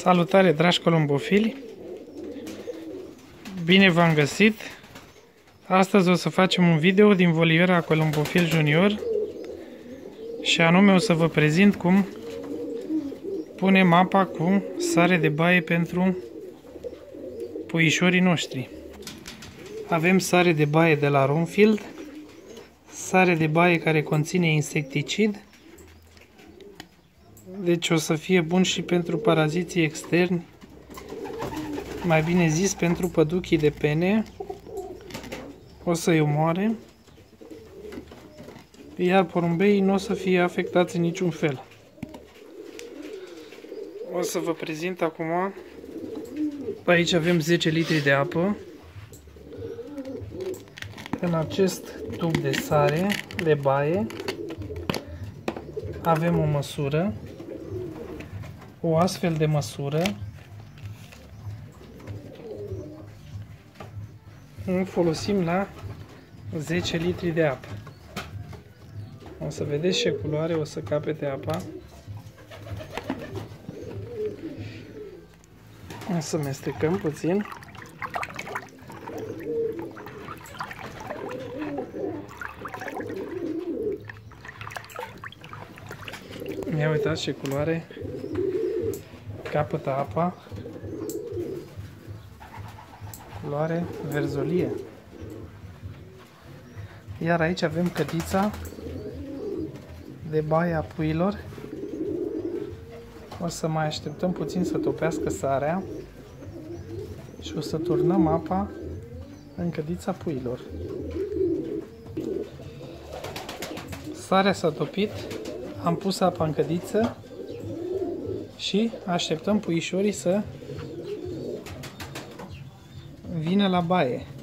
Salutare, dragi columbofili! Bine v-am găsit! Astăzi o să facem un video din voliera Columbofil Junior și anume o să vă prezint cum punem apa cu sare de baie pentru puișorii noștri. Avem sare de baie de la Runfield, sare de baie care conține insecticid, deci o să fie bun și pentru paraziții externi, mai bine zis pentru păduchii de pene, o să-i omoare, iar porumbeii nu o să fie afectați în niciun fel. O să vă prezint acum, aici avem 10 litri de apă, în acest tub de sare de baie avem o măsură, o astfel de măsură, o folosim la 10 litri de apă. O să vedeți ce culoare o să capete apa. O să mestecăm puțin. Ia uitați ce culoare capătă apa. Culoare verzolie. Iar aici avem cătița de baie a puilor. O să mai așteptăm puțin să topească sarea și o să turnăm apa în cătița puilor. Sarea s-a topit, am pus apa în cătiță și așteptăm puișorii să vină la baie.